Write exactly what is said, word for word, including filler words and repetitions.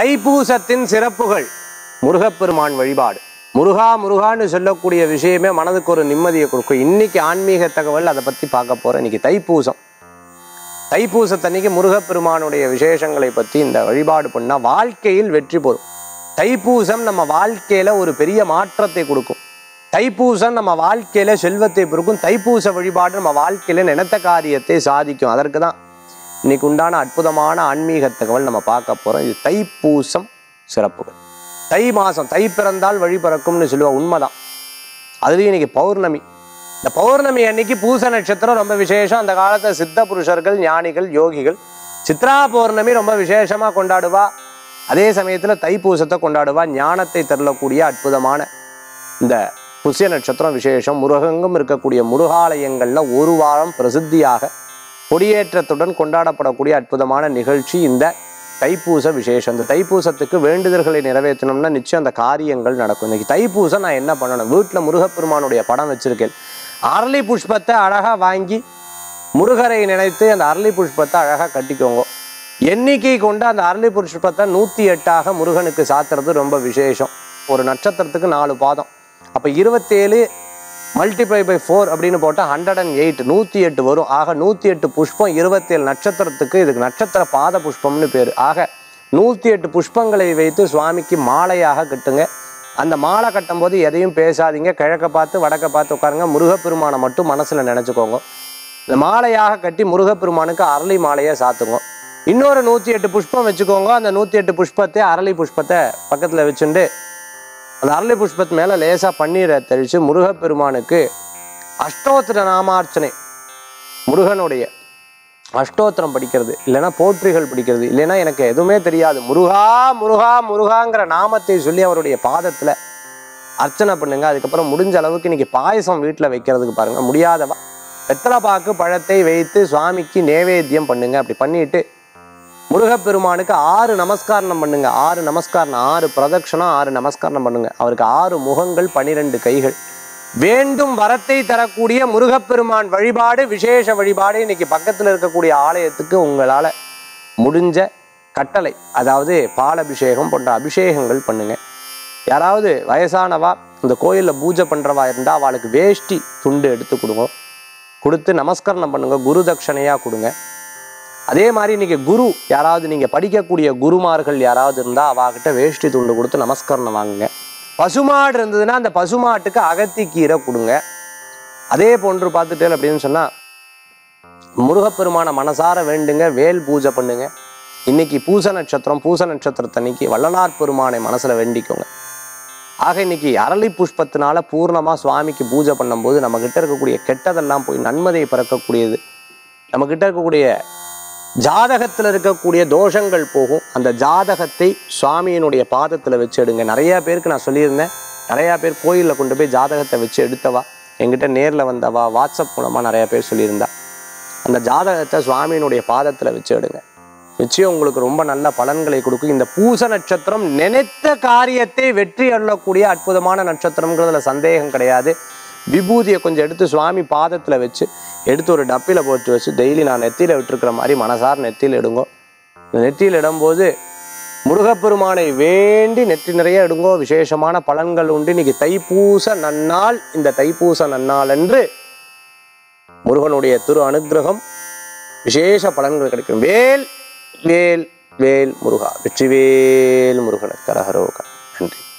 தைப்பூசத்தின் சிறப்புகள். முருகப்பெருமான் வழிபாடு. முருகா முருகான்னு சொல்லக்கூடிய விஷயமே மனதுக்கு ஒரு நிம்மதியை கொடுக்கும். இன்னைக்கு ஆன்மீக தகவல் அதை பற்றி பார்க்க போகிறேன். இன்னைக்கு தைப்பூசம். தைப்பூசத்தன்னைக்கு முருகப்பெருமானுடைய விசேஷங்களை பற்றி இந்த வழிபாடு பண்ணால் வாழ்க்கையில் வெற்றி பெறும். தைப்பூசம் நம்ம வாழ்க்கையில் ஒரு பெரிய மாற்றத்தை கொடுக்கும். தைப்பூசம் நம்ம வாழ்க்கையில் செல்வத்தை பெருக்கும். தைப்பூச வழிபாடு நம்ம வாழ்க்கையில் நினைத்த காரியத்தை சாதிக்கும். அதற்கு தான் இன்னைக்கு உண்டான அற்புதமான ஆன்மீக தகவல் நம்ம பார்க்க போகிறோம். இது தைப்பூசம் சிறப்புகள். தை மாதம், தை பிறந்தால் வழி பிறக்கும்னு சொல்லுவாள். உண்மைதான். அதுலேயும் இன்னைக்கு பௌர்ணமி. இந்த பௌர்ணமி அன்னைக்கு பூச நட்சத்திரம் ரொம்ப விசேஷம். அந்த காலத்தில் சித்த புருஷர்கள், ஞானிகள், யோகிகள் சித்ரா பௌர்ணமி ரொம்ப விசேஷமாக கொண்டாடுவா. அதே சமயத்தில் தைப்பூசத்தை கொண்டாடுவா. ஞானத்தை தரக்கூடிய அற்புதமான இந்த புஷ்ய நட்சத்திரம் விசேஷம். முருகங்கும் இருக்கக்கூடிய முருகாலயங்களில் ஒரு வாரம் பிரசித்தியாக கொடியேற்றத்துடன் கொண்டாடப்படக்கூடிய அற்புதமான நிகழ்ச்சி இந்த தைப்பூச விசேஷம். இந்த தைப்பூசத்துக்கு வேண்டுதல்களை நிறைவேற்றணும்னா நிச்சயம் அந்த காரியங்கள் நடக்கும். இன்னைக்கு தைப்பூசம் நான் என்ன பண்ணணும்? வீட்டில் முருகப்பெருமானுடைய படம் வச்சிருக்கேன். அரளி புஷ்பத்தை அழகாக வாங்கி முருகரை நினைத்து அந்த அரளி புஷ்பத்தை அழகாக கட்டிக்கோங்க. எண்ணிக்கை கொண்டு அந்த அரளி புஷ்பத்தை நூற்றி எட்டாக முருகனுக்கு சாத்துறது ரொம்ப விசேஷம். ஒரு நட்சத்திரத்துக்கு நாலு பாதம். அப்போ இருபத்தேழு மல்டிப்ளை பை ஃபோர் அப்படின்னு போட்டால் ஹண்ட்ரட் அண்ட் எயிட் நூற்றி எட்டு வரும். ஆக நூற்றி எட்டு புஷ்பம் இருபத்தேழு நட்சத்திரத்துக்கு. இதுக்கு நட்சத்திர பாத புஷ்பம்னு பேர். ஆக நூற்றி எட்டு புஷ்பங்களை வைத்து சுவாமிக்கு மாலையாக கட்டுங்க. அந்த மாலை கட்டும்போது எதையும் பேசாதீங்க. கிழக்க பார்த்து வடக்க பார்த்து உட்காருங்க. முருகப்பெருமானை மட்டும் மனசில் நினச்சிக்கோங்க. இந்த மாலையாக கட்டி முருகப்பெருமானுக்கு அரளி மாலையை சாத்துங்க. இன்னொரு நூற்றி எட்டு புஷ்பம் வச்சுக்கோங்க. அந்த நூற்றி எட்டு புஷ்பத்தை அரளி புஷ்பத்தை பக்கத்தில் வச்சுட்டு அந்த அரளி புஷ்பத்து மேலே லேசாக பன்னீரை தெளித்து முருகப்பெருமானுக்கு அஷ்டோத்திர நாமார்ச்சனை, முருகனுடைய அஷ்டோத்திரம் படிக்கிறது, இல்லைன்னா போற்றிகள் படிக்கிறது, இல்லைன்னா எனக்கு எதுவுமே தெரியாது, முருகா முருகா முருகாங்கிற நாமத்தை சொல்லி அவருடைய பாதத்தில் அர்ச்சனை பண்ணுங்க. அதுக்கப்புறம் முடிஞ்ச அளவுக்கு இன்னைக்கு பாயசம் வீட்டில் வைக்கிறதுக்கு பாருங்கள். முடியாதவா வெத்தலைப்பாக்கு பழத்தை வைத்து சுவாமிக்கு நேவேத்தியம் பண்ணுங்க. அப்படி பண்ணிட்டு முருகப்பெருமானுக்கு ஆறு நமஸ்காரம் பண்ணுங்க. ஆறு நமஸ்காரம், ஆறு பிரதட்சணம், ஆறு நமஸ்காரம் பண்ணுங்க. அவருக்கு ஆறு முகங்கள், பனிரெண்டு கைகள். வேண்டும் வரத்தை தரக்கூடிய முருகப்பெருமான் வழிபாடு விசேஷ வழிபாடு. இன்னைக்கு பக்கத்தில் இருக்கக்கூடிய ஆலயத்துக்கு உங்களால் முடிஞ்ச கட்டளை, அதாவது பாலபிஷேகம் போன்ற அபிஷேகங்கள் பண்ணுங்க. யாராவது வயசானவா இந்த கோயிலில் பூஜை பண்ணுறவா இருந்தால் அவளுக்கு வேஷ்டி துண்டு எடுத்து கொடுங்க. கொடுத்து நமஸ்காரம் பண்ணுங்க. குரு தட்சணையாக கொடுங்க. அதே மாதிரி இன்னைக்கு குரு யாராவது நீங்கள் படிக்கக்கூடிய குருமார்கள் யாராவது இருந்தால் அவாகிட்ட வேஷ்டி துண்டு கொடுத்து நமஸ்காரம் வாங்குங்க. பசுமாடு இருந்ததுன்னா அந்த பசுமாட்டுக்கு அகத்திக்கீரை கொடுங்க. அதே போன்று பார்த்துட்டேன் அப்படின்னு சொன்னால் முருகப்பெருமான மனசார வேண்டுங்க. வேல் பூஜை பண்ணுங்க. இன்னைக்கு பூச நட்சத்திரம். பூச நட்சத்திரத்தன்னைக்கு வள்ளலார் பெருமானை மனசில் வேண்டிக்கோங்க. ஆக இன்னைக்கு அரளி புஷ்பத்தினால பூர்ணமாக சுவாமிக்கு பூஜை பண்ணும்போது நம்மக்கிட்ட இருக்கக்கூடிய கெட்டதெல்லாம் போய் நன்மதை பிறக்கக்கூடியது. நம்மக்கிட்ட இருக்கக்கூடிய ஜாதகத்தில் இருக்கக்கூடிய தோஷங்கள் போகும். அந்த ஜாதகத்தை சுவாமியினுடைய பாதத்தில் வச்சு எடுங்க. நிறையா பேருக்கு நான் சொல்லியிருந்தேன். நிறையா பேர் கோயிலில் கொண்டு போய் ஜாதகத்தை வச்சு எடுத்தவா, எங்கிட்ட நேரில் வந்தவா, வாட்ஸ்அப் மூலமாக நிறையா பேர் சொல்லியிருந்தா. அந்த ஜாதகத்தை சுவாமியினுடைய பாதத்தில் வச்சு எடுங்க. நிச்சயம் உங்களுக்கு ரொம்ப நல்ல பலன்களை கொடுக்கும். இந்த பூச நட்சத்திரம் நினைத்த காரியத்தை வெற்றி அள்ளக்கூடிய அற்புதமான நட்சத்திரம்ங்கிறதுல சந்தேகம் கிடையாது. விபூதியை கொஞ்சம் எடுத்து சுவாமி பாதத்தில் வச்சு எடுத்து ஒரு டப்பியில் போட்டு வச்சு டெய்லி நான் நெத்தியில் விட்டுருக்கிற மாதிரி மனசார் நெத்தியில் எடுங்கோ. இந்த நெத்தியில் இடும்போது முருகப்பெருமானை வேண்டி நெற்றி நிறைய எடுங்கோ. விசேஷமான பலன்கள் உண்டு. இன்னைக்கு தைப்பூச நன்னாள். இந்த தைப்பூச நன்னாள் என்று முருகனுடைய திரு அனுக்கிரகம் விசேஷ பலன்கள் கிடைக்கும். வேல் வேல் வேல் முருகா. வெற்றிவேல் முருகனுக்கு அரகரோகா. நன்றி.